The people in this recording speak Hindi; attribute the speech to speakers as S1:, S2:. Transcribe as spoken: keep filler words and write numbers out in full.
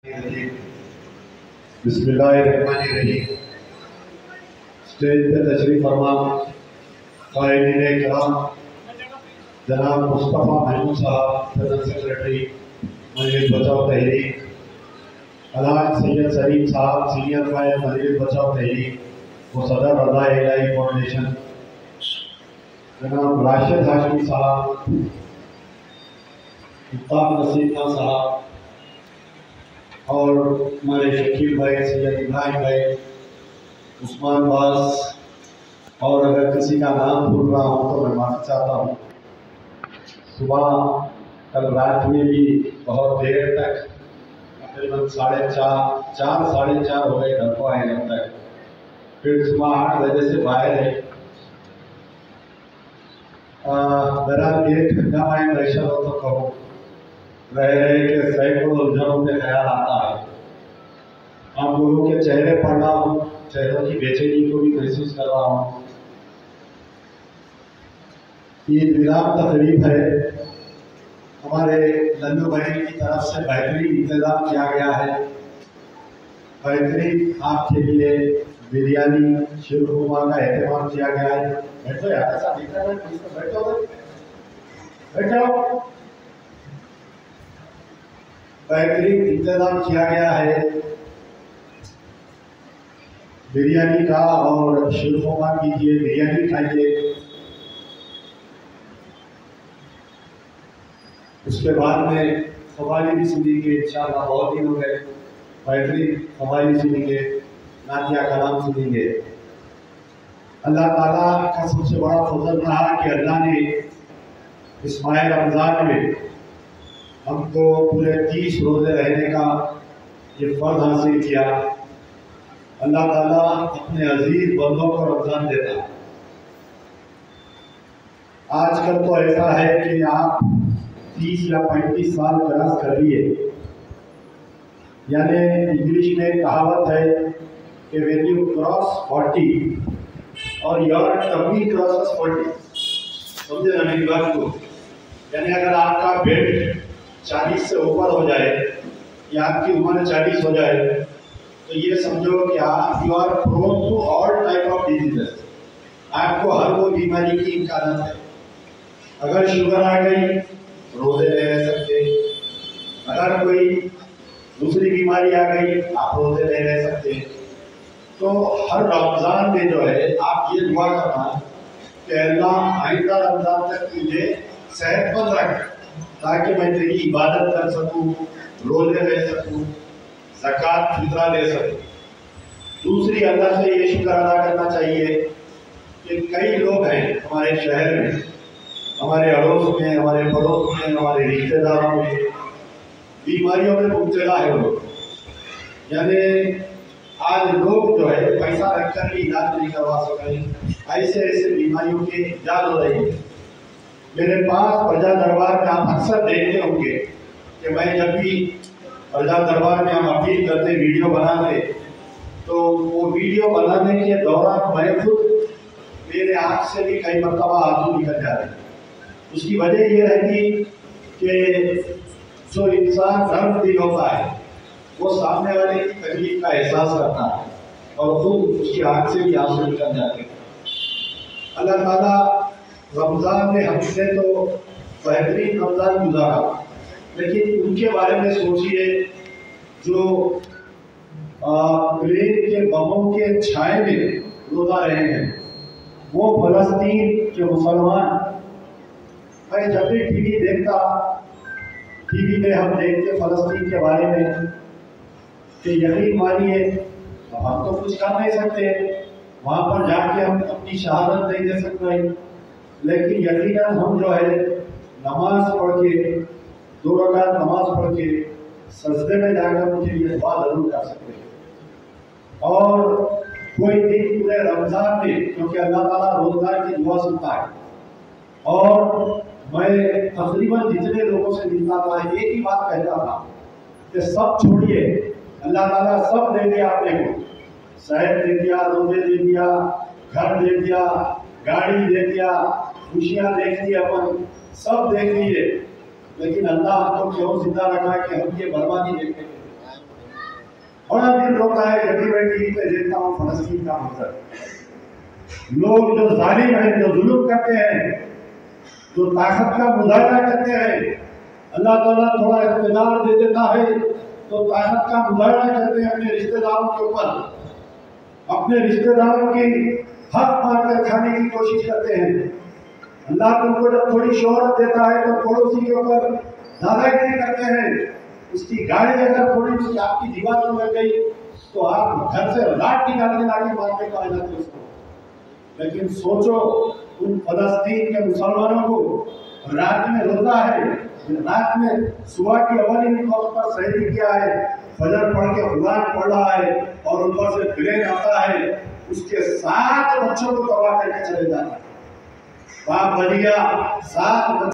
S1: बिस्मिल्लाहिर्रहमानिर्रहीम। स्टेज पे तशरीफ फरमा क़ाइदीन किराम जनाब मुस्तफ़ा महमूद साहब, जनरल सेक्रेटरी मजलिस बचाओ तहरीक, अलहाज सैयद सलीम साहब, सीनियर फायर मजलिस बचाओ तहरीक व सदर रज़ा इलाही फाउंडेशन, जनाब राशिद हाशमी साहब, मुफ्तार नसीम खान साहब और हमारे शकील भाई, सैयद इब्राहिम भाई, उस्मान बास, और अगर किसी का नाम भूल रहा हूँ तो मैं माफ़ी चाहता हूँ। सुबह कल रात में भी बहुत देर तक, तकरीबन साढ़े चार चार साढ़े चार हो गए घर को आए घर तक, फिर सुबह आठ बजे से बाहर है। मेरा एक घंटा में प्रेशर हो तो कहो रह रहे के सैकड़ों उलझनों में ख्याल आता है। आप लोगों के चेहरे पढ़ रहा हूँ, चेहरों की बेचैनी को भी महसूस कर रहा हूँ। ईद मिलाद तकरीब है, हमारे लल्लू भाई की तरफ से बेहतरीन इंतजाम किया गया है। बेहतरीन आपके लिए बिरयानी शीरखुरमा का एहतमाम किया गया है। बैठो यार, ऐसा दिख रहा है, बैठो बैठो। बेहतरीन इंतजाम किया गया है बिरयानी का, और शीरखुरमा कीजिए, बिरयानी खाइए। उसके बाद में कवाली भी सुनेंगे इंशाअल्लाह। बहुत दिन हो गए, बेहतरीन कवाली सुनेंगे, नातिया कलाम सुनेंगे। अल्लाह ताला का सबसे बड़ा फजल रहा कि अल्लाह ने इस माह रमज़ान में हमको पूरे तीस रोज़े रहने का ये फर्ज हासिल किया। अल्लाह ताला अपने अजीज बंदों को रमज़ान देता है। आजकल तो ऐसा है कि आप तीस या पैंतीस साल क्रॉस कर लिए, यानी इंग्लिश में कहावत है कि व्हेन यू क्रॉस फोर्टी और योर टमी क्रॉसेस फोर्टी, समझे ना मेरी बात को? यानी अगर आपका वेट चालीस से ऊपर हो जाए या आपकी उम्र चालीस हो जाए तो ये समझो कि आप you are prone to all type of diseases. आपको हर वो बीमारी की इम्कान है। अगर शुगर आ गई रोजे नहीं रह सकते, अगर कोई दूसरी बीमारी आ गई आप रोजे नहीं रह सकते। तो हर रमज़ान में जो है आप ये दुआ करना कि अल्लाह आइंदा रमज़ान तक मुझे सेहतमंद रख, ताकि मैं तेरी इबादत कर सकूं, रोजे रह सकूं, ज़कात फितरा दे सकूं। दूसरी, अल्लाह से ये शुक्र अदा करना चाहिए कि कई लोग हैं हमारे शहर में, हमारे अड़ोस में, हमारे पड़ोस में, हमारे रिश्तेदारों में बीमारियों में मुब्तला है लोग। यानी आज लोग जो है पैसा रखकर भी इलाज नहीं करवा सके, ऐसे ऐसे बीमारियों के इजाद हो रही है। मेरे पास प्रजा दरबार में आप अक्सर देखते होंगे कि मैं जब भी प्रजा दरबार में हम अपील करते, वीडियो बनाते, तो वो वीडियो बनाने के दौरान मैं खुद, मेरे आँख से भी कई मरतबा आंसू निकल जाते। उसकी वजह ये रहती कि जो इंसान नर्म दिल होता है वो सामने वाले की तकलीफ का एहसास करता है और खुद उसकी आँख से भी आंसू निकल जाते हैं। अल्लाह ताला रमज़ान में हमसे तो बेहतरीन रमज़ान गुजारा, लेकिन उनके बारे में सोचिए जो प्लेन के बमों के छाए में रोजा रहे हैं, वो फलस्तीन के मुसलमान। मैं जब भी टीवी देखता, टीवी में हम देखते फलस्तीन के बारे में कि यकीन मानिए हम तो कुछ कर नहीं सकते, वहाँ पर जाके हम अपनी शहादत नहीं दे सकते, लेकिन यकीनन हम जो है नमाज पढ़ के, दो रकात नमाज पढ़ के सजदे में जाकर मुझे ये दुआ जरूर कर सकते हैं। और कोई दिन पूरे रमज़ान में, क्योंकि अल्लाह ताला रोज़गार की दुआ सुनता है, और मैं तकरीबन जितने लोगों से मिलता था एक ही बात कहता था कि सब छोड़िए, अल्लाह ताला सब दे दिया आपने को, शहर दे दिया, रोजे दे दिया, घर दे दिया, गाड़ी दे दिया, खुशियाँ देख ली, अपन सब देख लिए, लेकिन अल्लाह हमको क्यों जिंदा रखा कि हम ये बर्बादी देखें? दिन रोता है जब भी मैं टीवी पे देखता हूँ फलस्तीन का मंजर। लोग जो जालिम हैं, जो जुल्म करते हैं, जो ताकत का मुजाहरा करते हैं, अल्लाह ताला थोड़ा इख्तियार दे देता है तो ताकत का मुजाहरा करते हैं अपने रिश्तेदारों के ऊपर, अपने रिश्तेदारों की हक मारकर खाने की कोशिश करते हैं। अल्लाह तुमको जब थोड़ी शोहरत देता है तो पड़ोसी के ऊपर दादागिरी करते हैं। उसकी गाड़ी अगर थोड़ी सी आपकी दीवार में लग गई तो आप घर से लाठ निकाल के लाके मारने को आ जाते हैं उसको। लेकिन सोचो उन फलस्तीन के मुसलमानों को रात में रोजा है, रात में सुबह की अवली वक्त पर शहीद किया है, फजर पढ़ के कुरान पढ़ रहा है और ऊपर से प्लेन आता है, उसके सात बच्चों को तबाह करके चले जाता है। बाप बलिया सात